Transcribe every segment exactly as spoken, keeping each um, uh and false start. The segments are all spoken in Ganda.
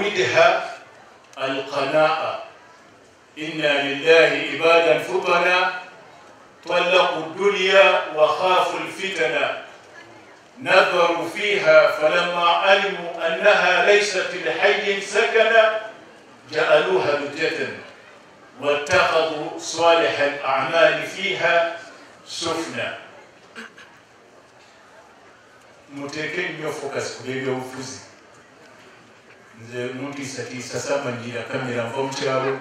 زودها القناعة. إنا لله عبادا فطنا طلقوا الدنيا وخافوا الفتن نظروا فيها فلما علموا أنها ليست لحي سكنا جعلوها لجة واتخذوا صالح الأعمال فيها سفنا. متكن يفوكس كبير وفوزي nze muntu isatiisa samanyiira kamera nva mu kyalo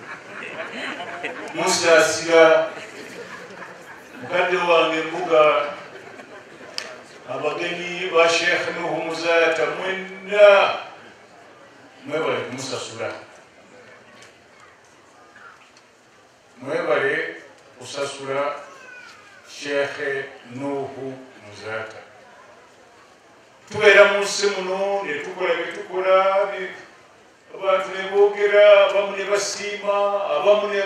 musaasira mukadde wange mbuga abagenyi ba Sheikh Nuhu Muzayata mwenna mwebale kumusasula, mwebale kusasula Sheikh Nuhu Muzayata. Tubeera mu nsi muno ne tukola bye tukola, abantu ne boogera, abamu ne basiima, abamu ne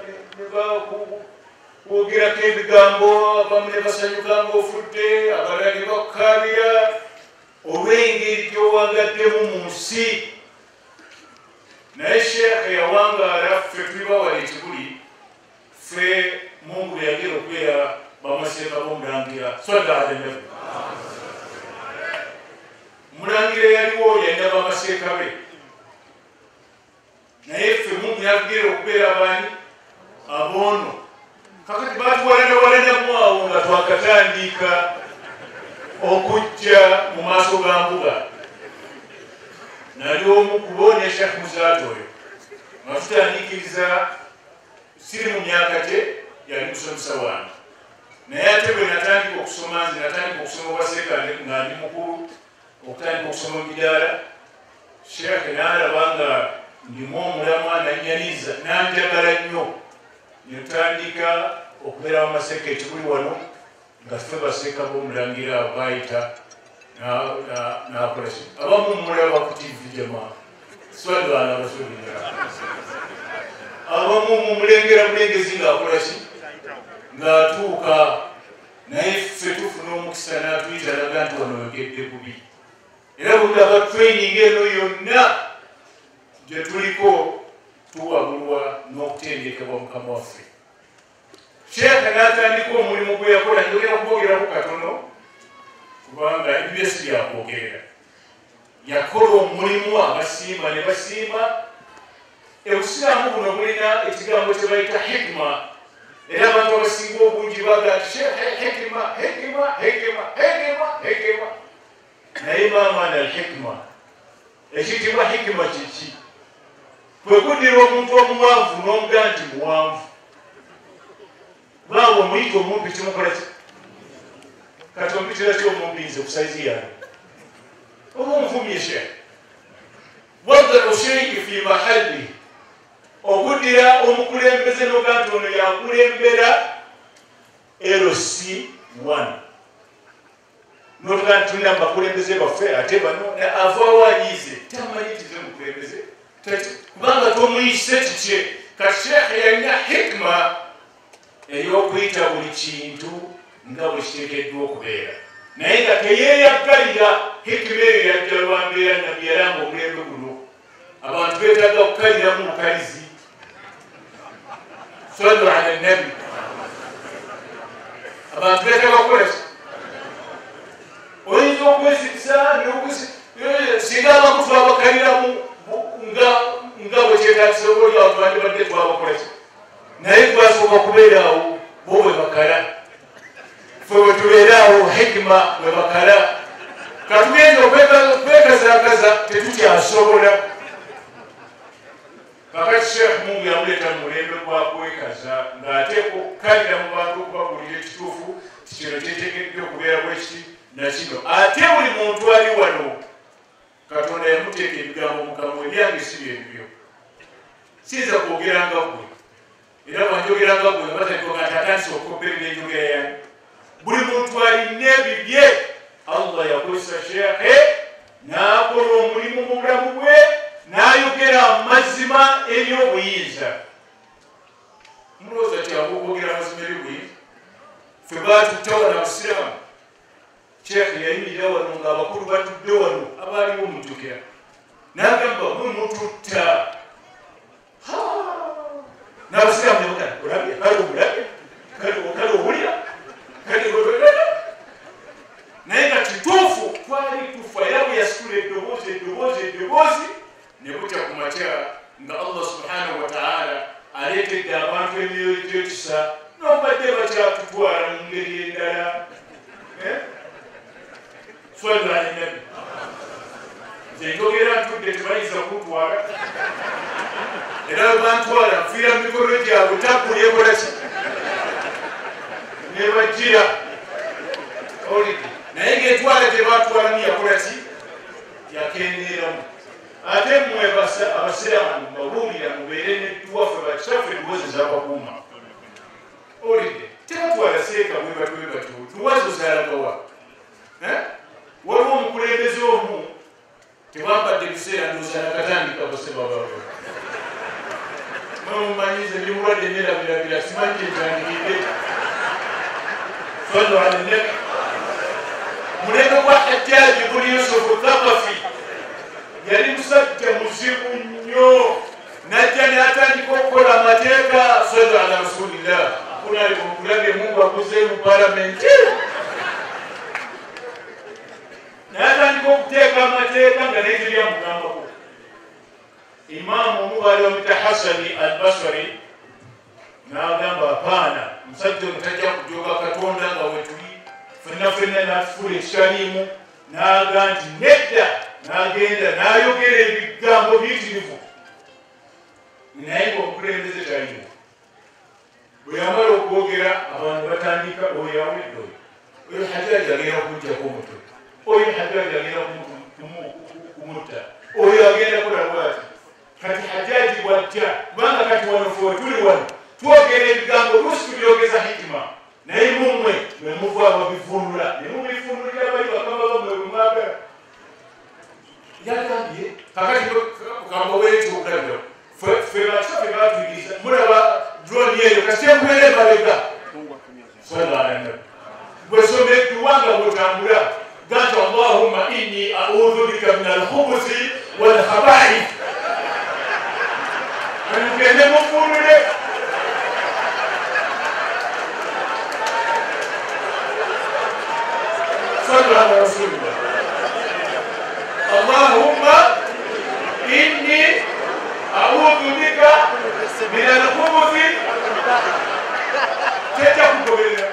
boogerako ebigambo, abamu ne basanyuka ng'ofudde, abalala ne bakkaabira olw'engeri gy'owangaddemu mu nsi. Naye Sheikh yawangaala, ffe tuli bawala ekibuli, ffe Mungu yagera okubeera bamaseeka b'omulangira sallallahu alaihi wasallam. Mulangira yaliwo yalina bamaseeka be, naye ffe Mungu yagera okubeera abaani aboono. Kakati batuwalanawalanamu awo nga twakatandika okujja mu maaso ga mbuga. Nali omu ku bo ne Sheikh Muzayata oyo nga tutandikiriza, siri mu myaka gye, yali musomesa wange. Naye ate bwe natandika okusoma, nze natandika okusoma obwasekande nga ndi mukulu, okutandika okusoma midaala. Sheikh n'alaba nga ndimu omulamwa, nannyaniza, nanjagala nnyo. Ne tutandika okubeera bamaseeka ekibuli wano nga ffe baseeka b'omulangira bayita n'akola ki. Abamu mulaba ku tivi jamaa swalwana basolera, abamu mumulengera mulengezi ng'akola ki, ng'atuuka. Naye ffe tufuna omukisa n'atuyita alaga nti wano wegedde bubi. Era bulaba training eno yonna gye tuliko tuwabulwa n'okutendekebwa Mukama waffe. Sheikh n'atandika omulimu gwe yakola, njogera kwogeraku katono kubanga ebyo si byakwogerera. Yakola omulimu, abasiima ne basiima. Obusiraamu buno bulina ekigambo kye bayita hikima, era abantu abasinga obungi baga nti Sheikh hikima, hikima, hikima, hikima, hikima. Naye maama na hikima, ekitibwa hikima kiki? Kwe kuddira omuntu omuwanvu n'omuga nti muwanvu, baawe omuyita omumpi kimukola ki? Kati ompitira ki omumpi nze ku saizi yange? Oba onvumye Sheikh. Wad'u shay'i fi mahalli, okuddira omukulembeze n'oga nti ono yakulembera L C one. N'otuga nti tulina bakulembeze baffe ate bano avaawo anyiize tamanyi nti ze mukulembeze kubanga tomuyise kikye. Kati Sheikh yalina hikima ey'okuyita buli kintu nga bwe kiteekeddwa okubeera, naye nga teyeeyaggalira. Hikima eyo yajja lwa mbeera nabbi yalanga omulembe guno abantu beetaaga okukaliramu mukalizi. Sallu ala nabbi. Abantu beetaaga okukola ki? Oyinza okwesibisa singa abamu twabakaliramu nga bwe kyetaagisa oli awo twandibadde twabakola ki, naye twasooka kubeeraawo bo bwe bakala, ffe bwe tubeeraawo hikima bwe bakala. Katugenza okwekazaakaza tetukyasobola. Kakati Sheikh Mungu yamuleeta mu mulembe gwa kwekaza ng'ateeka okukalira mu bantu okubagulira ekituufu kino kyeteekeddwa okubeera bwe kiti na kino. Ate buli muntu ali wano Katonda yamuteeka ebigambo mu kamwa, ebyange si bye bibyo. Siyinza kwogera nga ggwe, era bwanjogera nga ggwe nga batandika nga ntatandise okukopperera enjogera yange. Buli muntu alina ebibye. Allah yakozesa Sheikh n'akola omulimu mu bulamu bwe, n'ayogera amazima eri obuyinza. Mulowooza ti akwogera amazima eri obuyinza? Ffe baatutta na Busiraamu. Sheikh yayimirira wano ng'abakulu batudde wano abaaliwo mujjukira, n'agamba mwe mututta n'abasiraamu ne mugamba olabye kale omulabye kale owulira kale naye nga kituufu twali tufa era bwe yasitula eddoboozi eddoboozi eddoboozi ne butya ku makya nga Allah subhanahu wa ta'ala aleetedde abantu emyoyo gy'ekisa n'obadde bakyatutwala mu ngeri endala swali ala nabi nze njogera ntudde tebayinza kutwala era bwe bantwala nfiira mu mikono gyabwe takkuli ekola ki ne bajjira olidde naye ng'etwala tebatwalamu yakola ki yakendeeramu ate mmwe abasiraamu mbabuulira mubeere nedduwaffe bakitaffe eddoboozi zabakuuma olidde tebatwala seeka bwe batwe batyo duwazo zalagawa waliwo omukulembeze omu tewambadde ebiseera ndooza nakatandika basebababo mwemumanyize ndi mulwadde nerabirabira simanyi kyentandikidde sallu ala nabi mulembe gwa hajjaaji buni yusufu thaqafi yali musajja muzibu nnyo najja n'atandika okukola amateeka sallu ala rasulillah kunalikulabye mungu aguze mu palamenti n'atandika okuteeka amateeka nga naye amugambako imaamu omu baali bamuyita hasani albasari n'agamba apaana omusajja ono tajja kujoga katonda nga wetuli fenna fenna n'atufuula ekitaliimu n'aga nti nedda n'agenda n'ayogera ebigambo biyitirivu naye ng'omukulembeze taliimu bwe yamala okwogera abantu batandika oyo awedde oyo oyo hajjaaji agenda kumujjako omutwe oyo hajjaaji agenda kumutta oyo agenda kulabwati kati hajjaaji bwajja kubanga kati wano fe tuli wano twogera ebigambo luusi tubyogeza hikima naye mumwe mwe muva babivunula ne mubivunulira bali bakama bamwe bwe mwagala yagambye kakati kugamba weekyokulaga fe bakitafe batuyiriza mulaba droni eyo kasemwere mabega sallallahu bwesoma edduwanga bwotambula gati allahumma inni audhu bika min alkhubuthi walkhabaith mugende mufunule sallu ala rasulillah allahumma inni audhu bika min alkhubuthi teta kugoberera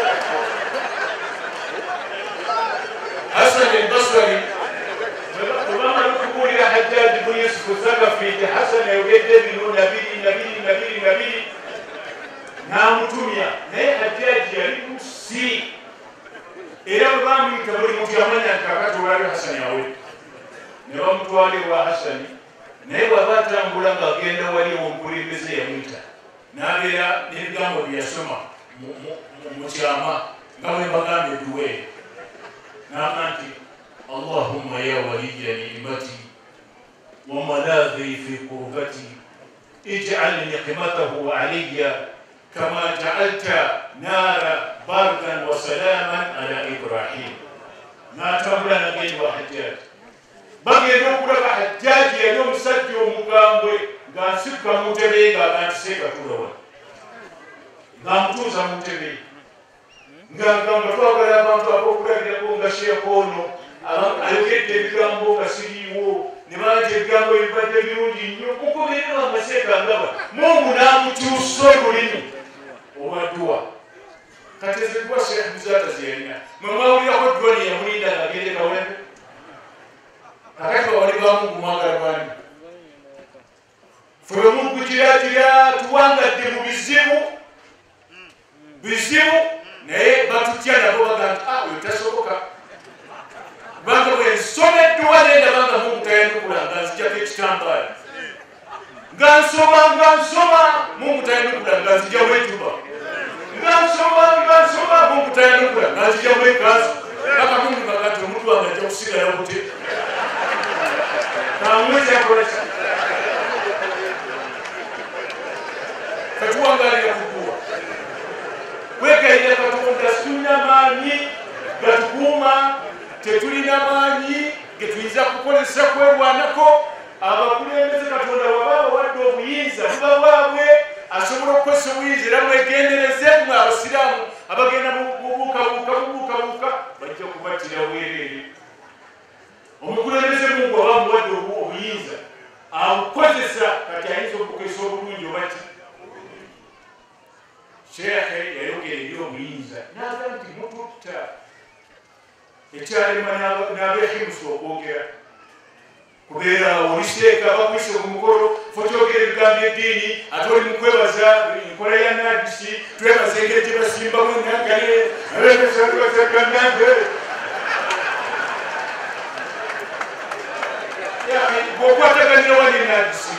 hasan albasri kubanga lukubuulira hajjaaji bun yusufu thaqafi nti hasan ayogedde bino nabiri nabiri nabiri nabiri n'amutumya naye hajjaaji yali musiri era bwe bamuyita buli muntu yamanya nti kakati olwali hasani awe ne bamutwala ewa hasani naye bw'aba atambula ng'agenda wali omukulembeze yamuyita n'abeera n'ebigambo bye yasoma mu kyama nga bwe mbagambye duweeyo n'aga nti allahumma ya waliya ni'mati wa malaadhi fi qurbati ij'al niqmatahu alayya kama ja'alta nara bardan wa salaman ala ibrahim n'atambula n'agenda wa hajjaaji bagenda okulaba hajjaaji yali omusajja omugambwe ng'ansukka mu ntebe ng'agantiseeka tulawa ng'amutuuza mu ntebe ng'agamba twagala abantu ab'okulabirako nga sheekh ono ayogedde ebigambo nga siriiwo ne banja ebigambo ebibadde birungi nnyo mukomerera amaseeka ngaba mungu n'amukyusa olulimi olwadduwa kati ezekuwa sheekh muzaata ze yalina mwe mwawulirako droni yamulinda ng'agende kawempe kakati bawali ba mungu mwagala bwani fwe mungu kiragira tuwangadde mu bizibu bizibu naye batutya nabo bagamba ah oyo tasoboka kubanga bwe nsoma edduwa nendabanga mungu tayanukula nga nzijjako ekitambaala nga nsoma nga nsoma mungu tayanukula nga nzijjamu etuba nga nsoma nga nsoma mungu tayanukula nga nzijjamu ekanzu paka mungu kakati omuntu wange ajja kusigala bute kamwezi akola ki katuwangalira kukuwa wegayira katonda situlina maanyi gatukuuma tetulina maanyi getuyinza kukolesa kwerwanako abakulembeze katonda wababa wadde obuyinza buba bwabwe asobola okukozesa obuyinza era mwegenderezemu abasiraamu abagenda bubuukabuuka bubuukabuuka bajja kubattira bwereere omukulembeze mungu aba muwadde obuyinza abukozesa kati ayinza okukozesa obulungi obati sheekhe yayogera eri obuyinza naga nti mututta ekyalema n'abehimusa okwogera kubeera oliseeka bakwise ku mukolo fotyogera ebigambo eddiini ate oli mukwebaza enkola ya nadisi twebaza engeri gyebasimbamu nagale abeesaaaanage bwokwataganira wali nadisi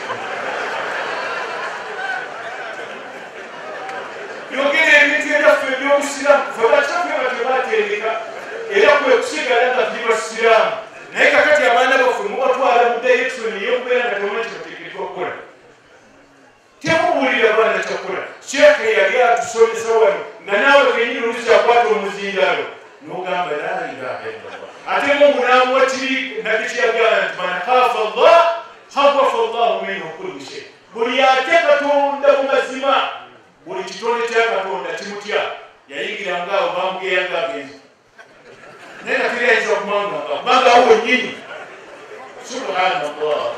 yogera ebintu ebyaffe ebyobusiramu fe bakyaffe batebatendeka era kwe kusigala nga tuli basiraamu naye kakati abaana baffe mubatwala mu direkisoni eyokubeera nga temumanyi kyebateekeddwa okukola temubuulira abaana kyakola sheekhe yali atusomesa wano nga naawe kenyini oluzakyakwata omuzindalo nogamba la ilaha illallah ate mungu namuwa kiri nabbi kyeyagana nti man khafa llah khawafa llahu minhu kulli shay buli ate katonda mu mazima buli kitonde kya katonda kimutya yayingirangaawo bamugeyanga agenzi naye nakiri ayinza okumwanga kubanga awo wennyini subhanallah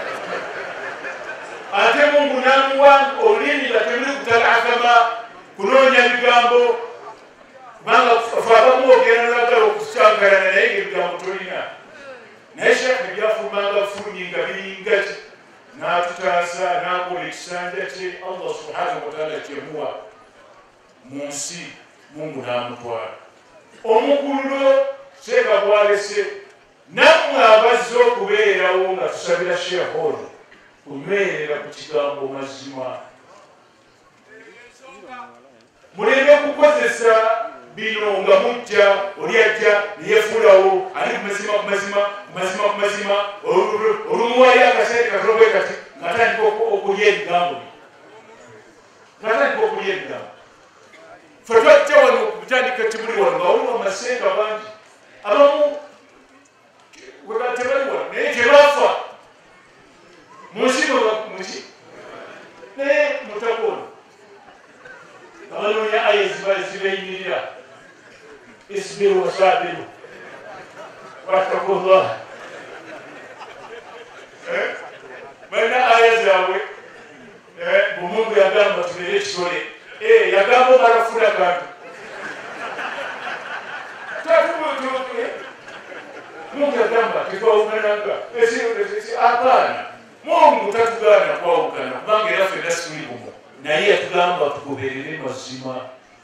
ate mungu namuwa olulimi nga temuli kutalakama kunoonya bigambo kubanga fe abamu ogenda nolagala okusangalana naye ngaebigambo tolina naye sheekhe byafumanga bufunyi nga biringaki n'atutaasa n'akola ekisanja kye allah subhanahu wataala kyemuwa mu nsi mungu n'amutwala omukululo sheekha bwalese nammwe abazze okubeerawo nga tusabira sheekha ono kunywerera ku kigambo mazima muleme kukozesa bino nga mujja oli ajja neyefuulawo ali kumazima kumazima kumazima kumazima olumuwayo akaseera katolobwe kati ngatandika okulya ebigambo ngatandika okulya ebigambo fe twajja wano okutandika kimuli wano nga waliwo amasenga bangi abamu tebali wano naye tebafa munsimo muki naye mutakono abanoonya aya zibayimirira isbiru wasabiru wattakullah balina aya zaabwe bumungu yagamba tubeere ekitole yagamba omalafuna kantu mungu yagamba tetwawukananga apaana mungu tatugaana kwawukana kubanga era fenna situli bumu naye yatugamba tugoberere mazima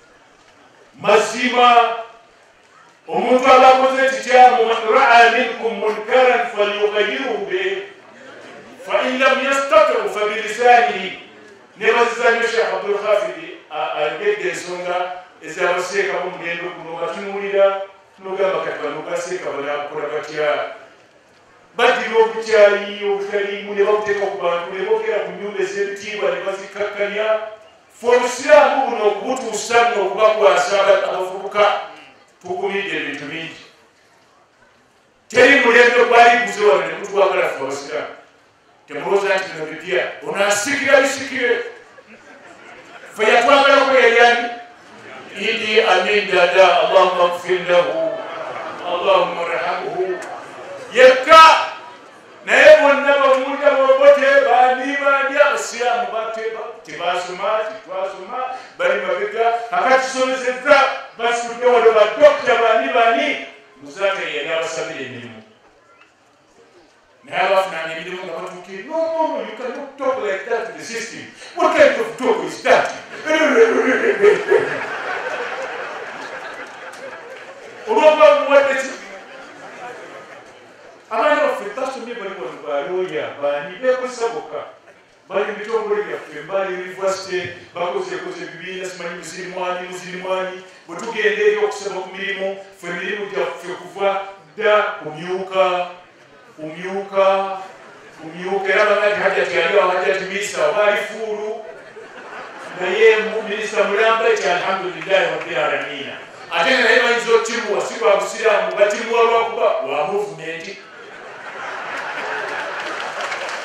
mazima omuntu abakoze ekikyamu man raa minkum munkaran falyughayiruhu be fain lam yastatiu fabilisanihi nebazizanyo sheekh abdulkhafidi ayogedde ensonga ezabaseeka mu mugendo guno nga tunuulira nogamba kati bano baseeka banakola batya badira obukyayi obutaliimu ne babuteeka ku bantu ne boogera ku nnyumba ez'ebitiibwa ne bazikakkanya fe obusiraamu buno okubutuusa nno okubakwasa abavubuka tukumidde ebintu bingi teri mulembe gwali guze wano ne mutwagala fe abasiraamu temulowooza nti bino bipya ono asikira bisikire fe yatwagalako yali ani idi amin dada allahumma gfir lahu allahumma rhamhu yekka naye bonna bamunda bobote bani bani abasiraamu tebasoma titwasoma bali mabega akatusomeseza basudde wano badokita bani bani muzaate yali abasabira emirimu naye abafunanga emirimu nga batuukire no no you cannot talk like that to the system. What kind of talk is that? olwokuba muwadde ki abaana baffe tasomye bali wano balooya bani beekozesa bokka bali mu bitongole byaffe mbali univesity bakozeekoze ebibiina simanyi muzirimwani muzirimwani bwe tugenda eri okusaba ku mirimu fe emirimu gyaffe kuva dda kumyuka kumyuka kumyuka era bangati hajati yaliwo hajati minisita obaali fuulu naye minisita mulamba eki alhamdulillahi rabbil alamina ate nga naye bayinza otimuwa si lwa busiraamu batimuwa lwakuba lwa muvumenti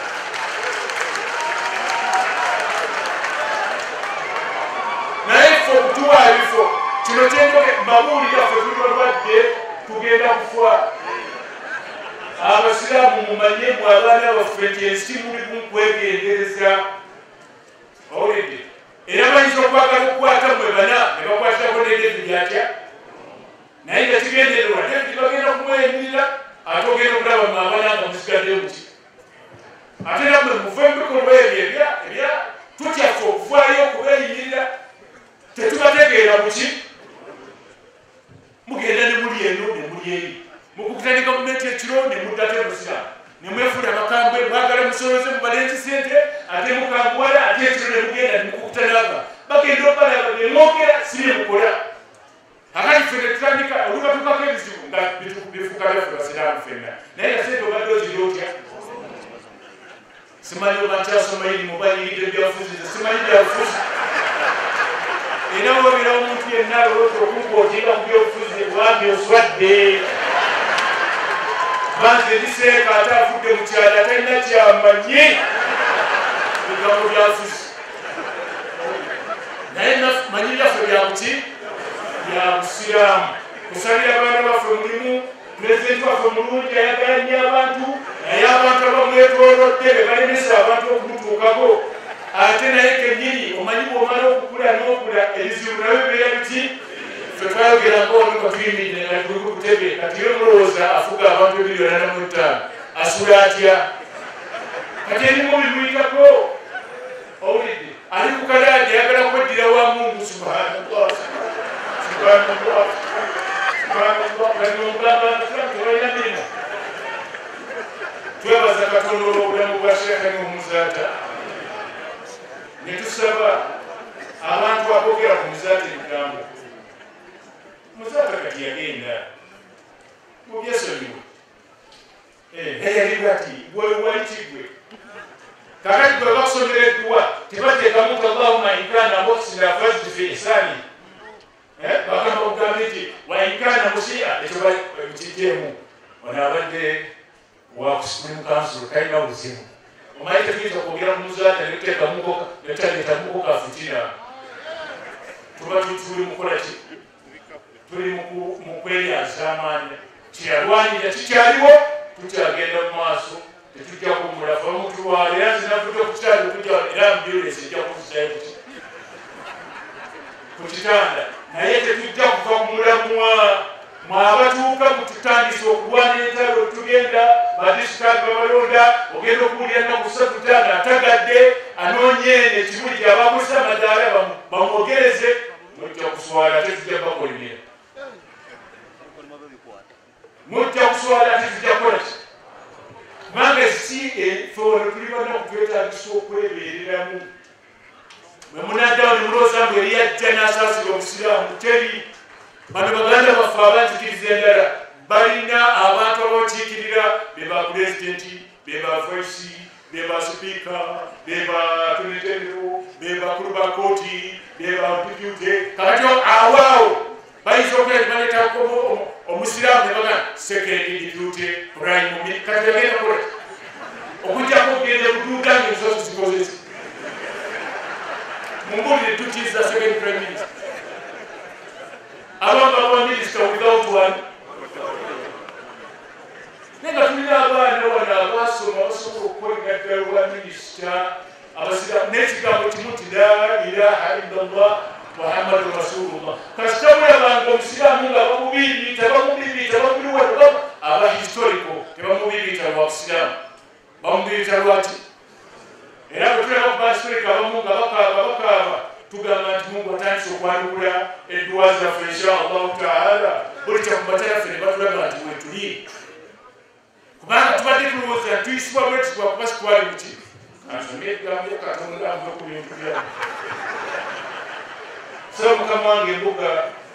kino kyenjoge mabuulira ffe tuli balwadde tugenda kufa. Abasiraamu mumanye mu abaana baffe nti ensi muli kwegendereza. Owulidde? Era bayinza okwagala okukwata mwe bana ne bakwatako ne David atya. Naye nga kigendererwa David bagenda kumweyimirira ate ogenda okulaba mu abaana nga musigaddeyo muki. Ate era mwe muve mu bikolwa ebyo ebya tutyafe okuvaayo okubeeyimirira tetubategeera muki. Mugenda ne muli eno ne muli eri. Mukukutani gavumenti ekiro ne muddate Busiraamu. Ne mwefuna bakambwe mwagala musoloze mubalenzi sente ate mukanguwala ate ekiro ne mugenda ne mukukutanaga. Bagenda obalaba ne mwogera si ne mukola. Kakati ffe ne tutandika olubatukako ebizibu nga bifuuka byaffe Basiraamu ffenna. Naye nga sente obadde oziri otya? Simanyi oba nkyasoma irimu banyigidde byabufuzi simanyi byabufuzi. Era wobeera omuntu yenna alowooza okumpa otinga ku byobufuzi bwambi oswadde. Banze ndiseeka ate afudde mu kyalo atalina kyamanyi bigambo byabufuzi. Naye manyi byaffe byakuki bya Busiraamu. Kusabira abaana baffe mulimu pulezidenti waffe mulungi ayagala nnyo abantu naye abantu abamwetoolodde be balemesa abantu okumutuukako. Ate naye kennyini omanyi bw'omala okukula n'okula ebizibu nabyo bibeera biti. Ffe twayogera ngaono nga tuyimiridde nga tuli ku butebe kati ye mulowooza afuga abantu ebiriyoni ana mu ttaano asula atya? Kati erimu bimuyitako. Owulidde? Ali ku kalaadi ayagala kweddira wa Mungu subhanallah subhanallah subhanallah kati omugamba tebalina mirimu. Twebaza Katonda olw'obulamu bwa Sheekhe n'omuzaata. Ne tusaba abantu aboogera ku muzaata ebigambo. Muzaata kati yagenda mubyesonyiwe. Naye yali bwati wali kigwe. Kakati gwe bakusomera edduwa tebateekamu nti Allahumma in kaana muhsina fazid fi ihsani. Bagamba okugamba nti wa in kaana musii'a ekyo kijeemu. Ono abadde wa Supreme Council talina buzibu. Omanyi tetuyinza kwogera mu muzaata ne tutaleetamuko ka fitina. Tuba tuli mukola ki? Tuli mu kweryaza amaanyi. Kyeyalwanirira kikyaliwo tukyagenda mu maaso tetujja kumulafa mutulwala era zinavudde okukyali okujja era mbyolesi ejja kuzisayo ku kitanda naye tetujja kuva kumulamwa mwabatuuka mututandisa okulwana entalo tugenda badisitukaati babalonda ogenda okuwulira nnaku ssatu ttaano atagadde anoonyeene ekimuli gyabakozesa amadaala bamwogereze mujja kuswala ate tujja bakolimira mujja kuswala ate tujja kukola ki kubanga si efeono tuli banaku twetagisa okwebeereramu bwe munaddawo ne mulowooza mbu eri yajja n'asaasira Obusiraamu teri. Bano baganda baffe abanzikiriza endala balina abantu abakiikirira be ba pulezidenti be ba voice be ba sipiika be ba tunitendero be bakulu ba kooti be ba depute. Kakati awaawo bayinza okugenda baleetako Omusiraamu ne bagamba second depute prime kati yagenda kola okujjako okugenda buduuka ng'ensozi zikozesa mumbulire tukiza second prime minister abanga aba minister without one. Naye nga tulina abaana wano abaasoma basobola okwegaddala olwa minisita Abasiraamu n'ekigambo kimu nti la ilaha illallah Muhammadu Rasulullah. Kasita mulabanga Omusiraamu nga bamubibiita bamubibiita bamuliwa aba historical tebamubibiita lwa Busiraamu bamubibiita lwaki? Era bwe tulaba ku bahistorical abamu nga bakaaba bakaaba tugamba nti Mungu atandise okwanukula edduwa zaffe insha Allahu taala buli kyakubataraffe ne batulaga nti wetuli kubanga tubadde tulowooza tuyisibwa bweti twakuba sitwali muki ansomye ebigambo Katonda ava ku bintu byabo. So mukama wange embuga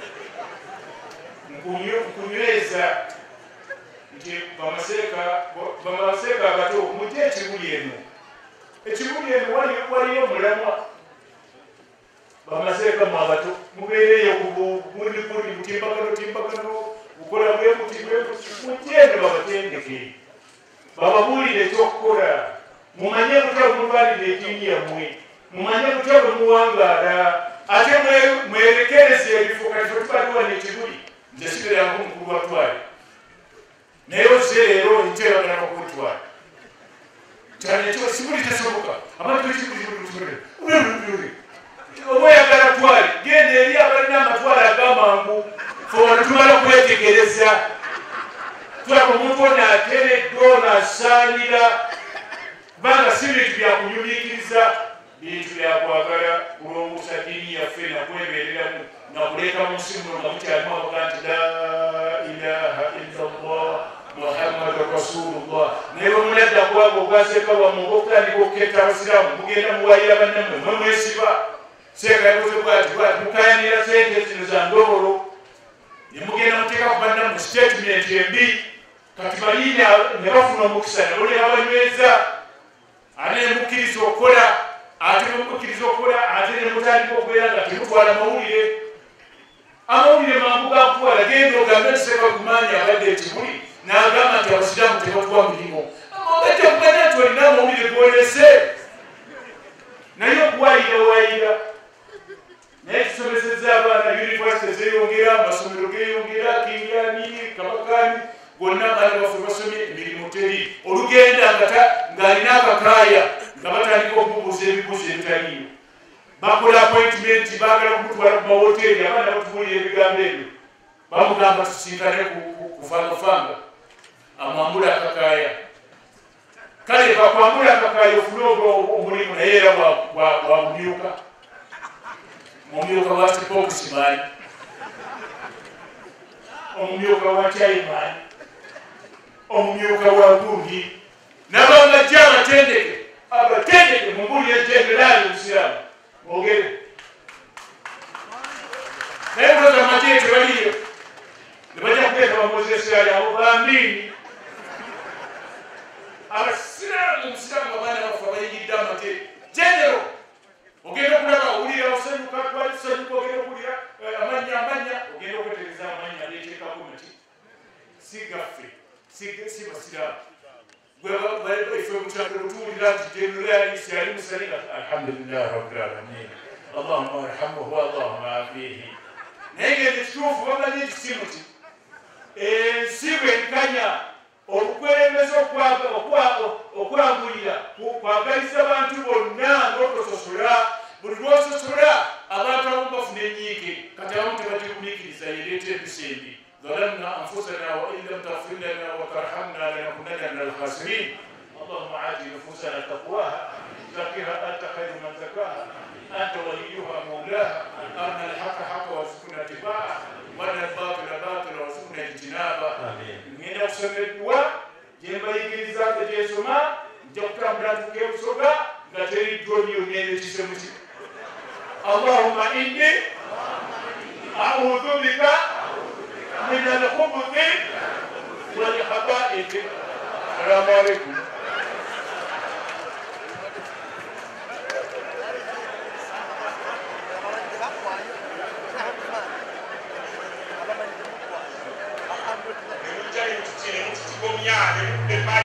nkunyweza nti bamaseeka abato mujje ekibuli eno ekibuli eno waliyo mulamwa bamaseeka mu abato mubeereyo mundikundi mutimbagano timbagano bukola bwe muti bwe mujje eno babatendeke bababuulire ekyokukola mumanye butya bwe mulwanirira etiini yammwe mumanye butya bwe muwangaala ate mwerekereze ebifo kati fetubaliwa nekibuli nze siberangu mukulu wa twale naye ozze leero nteeragana bakutwala cyane ekyo sibuli tesoboka abantu ekibuli oba oyagala twale genda eri abalina amatwale agamangu fona tumala okwetegereza tulaba omuntu ono ateereddwa naasaanira kubanga si bintu byakunyumikiriza bintu byakwagala kulongoosa ddiini yaffe nakwebeereramu nakuleeta mu nsi muno nga mukyalimu abaga nti la ilaha illallah muhammadu rasulullah naye bamunadda kubanga ogwaseeka wamu ngaokutandika okuketta abasiraamu mugenda muwayira bannammwe mwe mwesiba seeka yakoze bwati bwati mukayanira sente zino za ndobolo ne mugenda muteeka ku bannammwe statement embi kati balina ne bafuna omukisa nabo ne babanyweza ate ne mukkiriza okukola ate ne mukkiriza okukola ate ne mutandika okubeera nga temutwala mawulire amawulire mangu gakutwala genda ogambe nti sebagumaanyi abadde ekibuli n'agamba nti abasiraamu tebatuwa mirimu ate okuganya nti olina amawulire golese naye okuwayira wayira naye tusomeseza abaana yunivasite zeyongera amasomero geyongera kingani kabakani gonna abaana baffe basomye emirimu teri olugenda ng'alina akakaaya nga batandika okubuuza ebibuuzo ebitaliyo bakola appointment bagala kumutwala ku mawoteeri abaana batubuulira ebigambo ebyo bamugamba tusinkane kufangafanga amwambula akakaaya kale bakwambula akakaaya ofune omulimu naye era wamumyuka mumyuka wa sipokisimaani omumyuka wa chaimaani omumyuka wa gungi nabangajja abatendeke abatendeke mumbuulire generali musiraamu mwogere naye kuloza amagye tebaliyo nebajja kuteeka bamozesali abo bambini abasiraamu musiraamu abaana bafe abayingidde amagye genero ogenda okulaba owulira osanyuka twali tusanyuka ogenda okulira amanya amanya ogenda okwetereza amanya ageteekako nti si gaffe si basiraamu ife mukyalo tuwulira nti generali yali musalira alhamdulillahi rabbil alamin allahumma arhamuhu allahumma afihi naye ngende kituufu bamanyi ekisimu ti ensi bwenkanya obukwebeza okwangulira kwagaliza abantu bonna n'otososola buli lwososola abantu abamu bafuna enyiike kati abamu tebatikumiikiriza yereeta empisa embi ظلمنا أنفسنا وإن لم تغفر لنا وترحمنا لنكونن من الخاسرين اللهم آت نفوسنا تقواها زكها أنت خير من زكاها أنت وليها مولاها أرنا الحق حقا وارزقنا اتباعه وارنا الباطل باطلا وارزقنا اجتنابه من أقسم الدعاء جنب يجري جيسوما جبت أمرات كيف سوغا نتري دوني ونيل تسمتي اللهم إني أعوذ بك من الخبث والخبائث السلام عليكم Alhamdulillah.